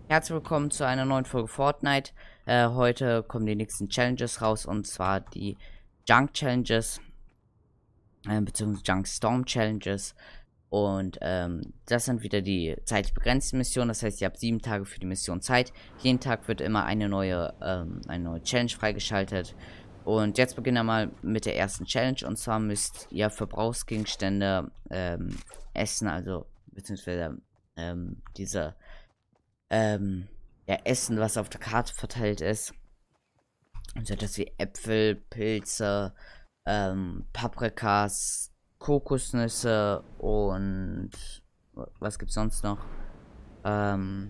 Herzlich willkommen zu einer neuen Folge Fortnite. Heute kommen die nächsten Challenges raus, und zwar die Junk Challenges, beziehungsweise Junk Storm Challenges. Und das sind wieder die zeitlich begrenzten Missionen. Das heißt, ihr habt 7 Tage für die Mission Zeit. Jeden Tag wird immer eine neue Challenge freigeschaltet. Und jetzt beginnen wir mal mit der ersten Challenge. Und zwar müsst ihr Verbrauchsgegenstände essen, also beziehungsweise diese ja, Essen, was auf der Karte verteilt ist. Also das wie Äpfel, Pilze, Paprikas, Kokosnüsse und was gibt's sonst noch? Ähm,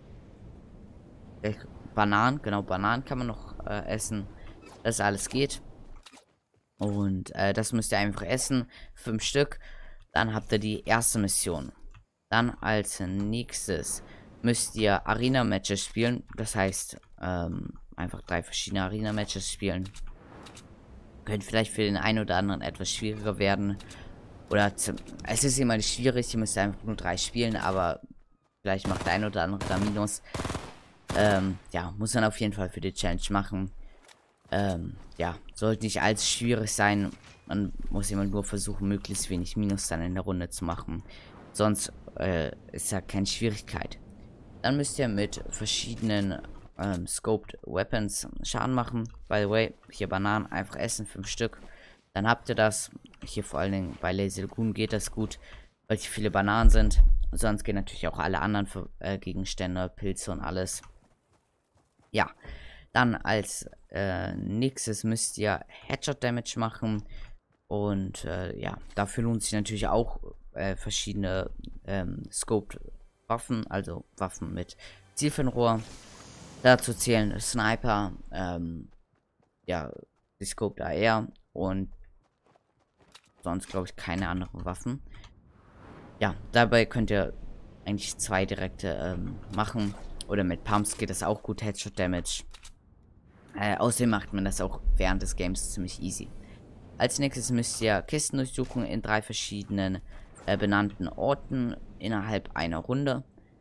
Bananen, genau, Bananen kann man noch essen. Das alles geht. Und das müsst ihr einfach essen. 5 Stück. Dann habt ihr die erste Mission. Dann als nächstes müsst ihr Arena-Matches spielen. Das heißt, einfach 3 verschiedene Arena-Matches spielen. Könnte vielleicht für den einen oder anderen etwas schwieriger werden. Es ist immer nicht schwierig, ihr müsst einfach nur 3 spielen, aber vielleicht macht der ein oder andere da Minus. Ja, muss man auf jeden Fall für die Challenge machen. Ja, sollte nicht allzu schwierig sein. Man muss immer nur versuchen, möglichst wenig Minus dann in der Runde zu machen. Sonst ist ja keine Schwierigkeit. Dann müsst ihr mit verschiedenen Scoped Weapons Schaden machen. By the way, hier Bananen einfach essen, 5 Stück. Dann habt ihr das. Hier vor allen Dingen bei Lazy Lagoon geht das gut, weil hier viele Bananen sind. Sonst gehen natürlich auch alle anderen Gegenstände, Pilze und alles. Ja, dann als nächstes müsst ihr Headshot Damage machen. Und ja, dafür lohnt sich natürlich auch verschiedene Scoped Waffen, also Waffen mit Zielfernrohr. Dazu zählen Sniper, ja, die Scoped AR und sonst glaube ich keine anderen Waffen. Ja, dabei könnt ihr eigentlich 2 direkte machen. Oder mit Pumps geht das auch gut, Headshot Damage. Außerdem macht man das auch während des Games ziemlich easy. Als nächstes müsst ihr Kisten durchsuchen in 3 verschiedenen benannten Orten innerhalb einer Runde.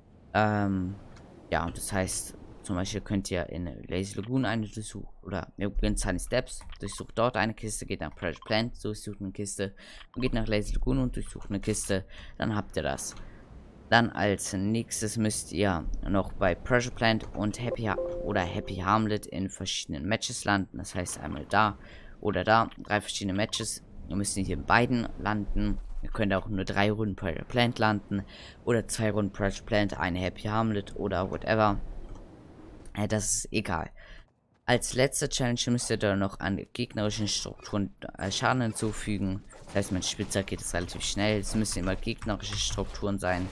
Ja, das heißt, zum Beispiel könnt ihr in Lazy Lagoon eine durchsuchen, oder in Sunny Steps, durchsucht dort eine Kiste, geht nach Pressure Plant, durchsucht eine Kiste, und geht nach Lazy Lagoon und durchsucht eine Kiste, dann habt ihr das. Dann als nächstes müsst ihr noch bei Pressure Plant und Happy Hamlet in verschiedenen Matches landen, das heißt einmal da oder da, 3 verschiedene Matches, ihr müsst nicht in beiden landen. Ihr könnt auch nur 3 Runden Pressure Plant landen oder 2 Runden Pressure Plant, eine Happy Hamlet oder whatever. Das ist egal. Als letzte Challenge müsst ihr dann noch an gegnerischen Strukturen Schaden hinzufügen. Das heißt, mit Spitzer geht es relativ schnell. Es müssen immer gegnerische Strukturen sein.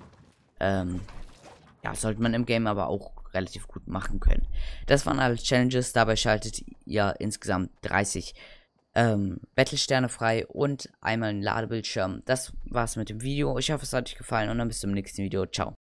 Ja, sollte man im Game aber auch relativ gut machen können. Das waren alle Challenges. Dabei schaltet ihr insgesamt 30 Battle-Sterne frei und einmal einen Ladebildschirm. Das war's mit dem Video. Ich hoffe, es hat euch gefallen und dann bis zum nächsten Video. Ciao.